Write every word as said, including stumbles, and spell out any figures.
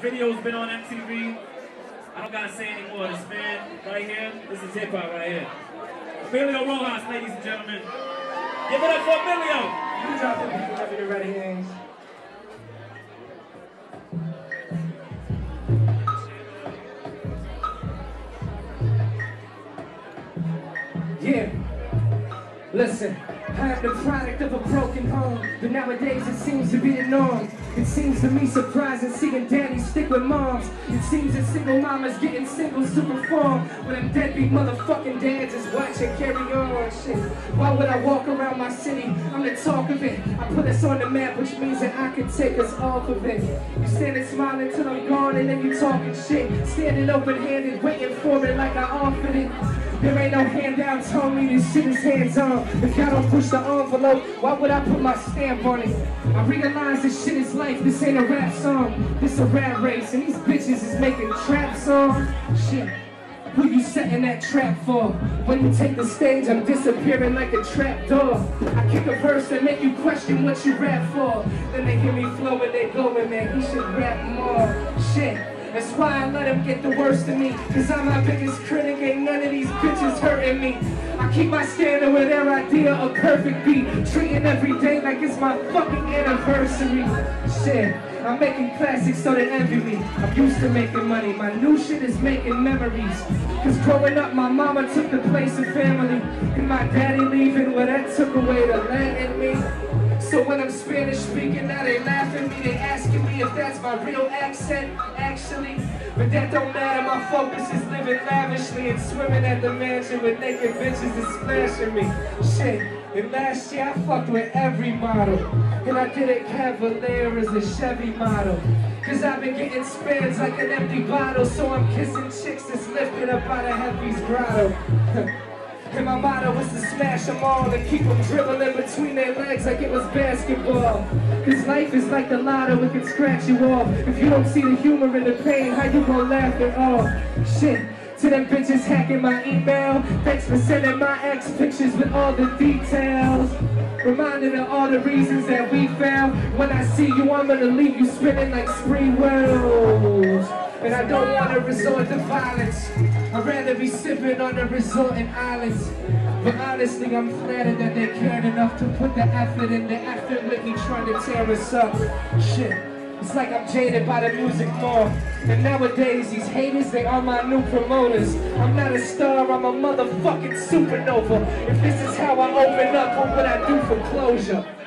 video's been on M T V. I don't gotta say anymore. This man right here, this is hip hop right here. Emilio Rojas, ladies and gentlemen. Give it up for Emilio. You drop the beat whenever you're ready, Hangs. Yeah. Listen, I am the product of a broken home, but nowadays it seems to be the norm. It seems to me surprising seeing daddies stick with moms. It seems that single mamas getting singles to perform, when them deadbeat motherfucking dads is watching carry on. Shit, why would I walk around my city? I'm the talk of it. I put us on the map, which means that I can take us off of it. You standing smiling till I'm gone, and then you talking shit. Standing open-handed, waiting for it like I offered it. There ain't no handouts, homie, this shit is hands-on. If y'all don't push the envelope, why would I put my stamp on it? I realize this shit is life, this ain't a rap song. This a rap race, and these bitches is making trap songs. Shit, who you setting that trap for? When you take the stage, I'm disappearing like a trap door. I kick a verse and make you question what you rap for. Then they hear me flow and they going, man, he should rap more. Shit. That's why I let them get the worst of me, cause I'm my biggest critic, ain't none of these bitches hurting me. I keep my standard with their idea of perfect beat, treating every day like it's my fucking anniversary. Shit, I'm making classics so they envy me. I'm used to making money, my new shit is making memories. Cause growing up my mama took the place of family, and my daddy leaving, well that took away the land in me. So when I'm Spanish speaking, now they laughing at me, they asking me if that's my real accent, actually. But that don't matter, my focus is living lavishly and swimming at the mansion with naked bitches that splashing me. Shit, and last year I fucked with every model, and I did it Cavalier as a Chevy model. Cause I've been getting spans like an empty bottle, so I'm kissing chicks that's lifted up out of Heavy's grotto. And my motto was to smash them all and keep them dribbling between their legs like it was basketball. Cause life is like the lotto, it can scratch you off. If you don't see the humor in the pain, how you gon' laugh it off? Shit, to them bitches hacking my email, thanks for sending my ex pictures with all the details. Reminded of all the reasons that we failed. When I see you, I'm gonna leave you spinning like spree wheels. And I don't want to resort to violence, I'd rather be sipping on the resorting islands. But honestly, I'm flattered that they cared enough to put the effort in the effort with me trying to tear us up. Shit, it's like I'm jaded by the music more. And nowadays, these haters, they are my new promoters. I'm not a star, I'm a motherfucking supernova. If this is how I open up, what would I do for closure?